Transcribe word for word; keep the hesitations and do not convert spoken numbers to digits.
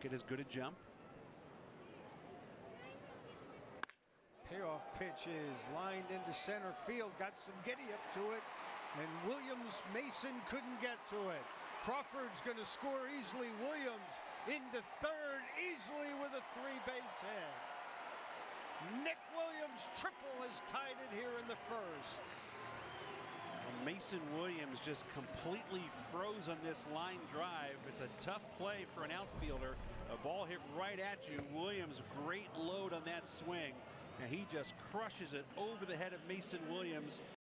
get as good a jump. Payoff pitch is lined into center field. Got some giddy up to it, and Williams Mason couldn't get to it. Crawford's going to score easily. Williams into third easily with a three-base hit. Nick Williams triple has tied it here in the first. Mason Williams just completely froze on this line drive. It's a tough play for an outfielder. A ball hit right at you. Williams, great load on that swing, and he just crushes it over the head of Mason Williams.